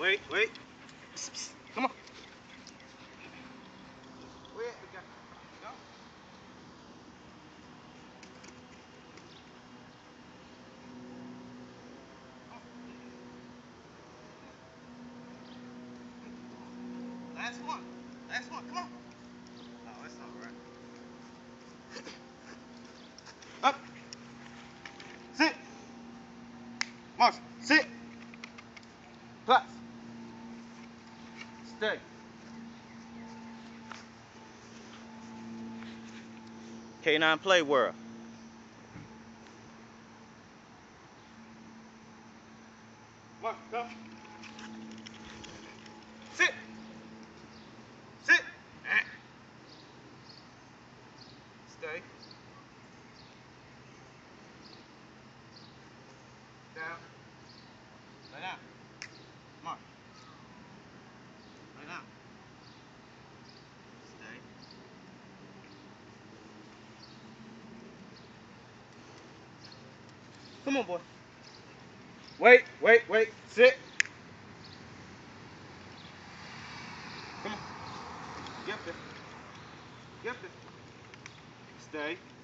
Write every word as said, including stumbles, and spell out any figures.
Wait, wait. Psst, psst. Come on. Where we go? Go. Last one. Last one. Come on. Oh, that's not right. Up. Sit. March. Sit. Clap. Stay. K nine Play World. March. Go. Sit. Sit. Stay. Down. Lay down. March. Lay down. Stay. Come on, boy. Wait, wait, wait. Sit. Come on. Get up there. Get up there. Stay.